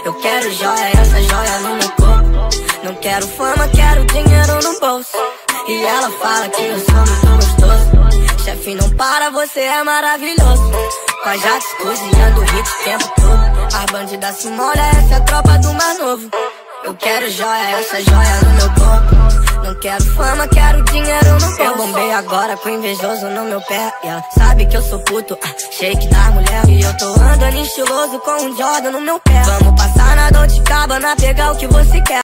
Eu quero joia, essa joia no meu corpo. Não quero fama, quero dinheiro no bolso. E ela fala que eu sou muito gostoso. Chefe, não para, você é maravilhoso. Com a jatos cozinhando o hit o tempo todo. As bandidas se molham, essa é a tropa do mais novo. Eu quero joia, essa joia no meu corpo. Não quero fama, quero dinheiro no bolso. Eu bombei agora com invejoso no meu pé. E ela sabe que eu sou puto, shake da mulher. E eu tô andando estiloso com um Jordan no meu pé. Vamos passar na Dolce Gabbana, pegar o que você quer.